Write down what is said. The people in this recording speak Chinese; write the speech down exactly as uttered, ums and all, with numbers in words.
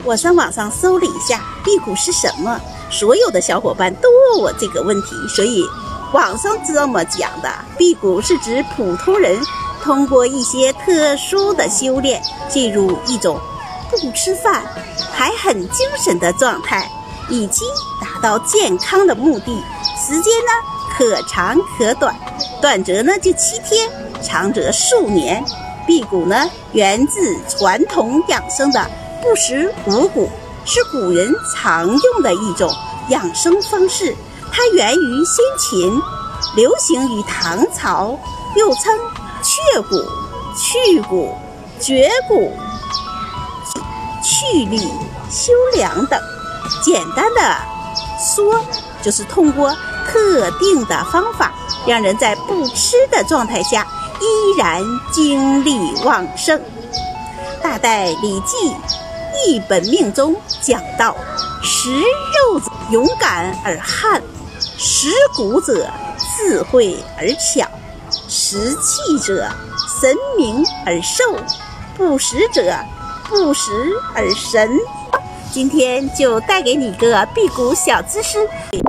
我上网上搜了一下辟谷是什么，所有的小伙伴都问我这个问题，所以网上这么讲的，辟谷是指普通人通过一些特殊的修炼，进入一种不吃饭还很精神的状态，以及达到健康的目的。时间呢可长可短，短则呢就七天，长则数年。辟谷呢源自传统养生的不食五谷，是古人常用的一种养生方式。它源于先秦，流行于唐朝，又称却骨、去骨、绝骨、去力、修凉等。简单的说，就是通过特定的方法，让人在不吃的状态下依然精力旺盛。大代《礼记·一本命》中讲到：食肉者勇敢而悍，食谷者智慧而巧，食气者神明而寿，不食者不食而神。今天就带给你个辟谷小知识。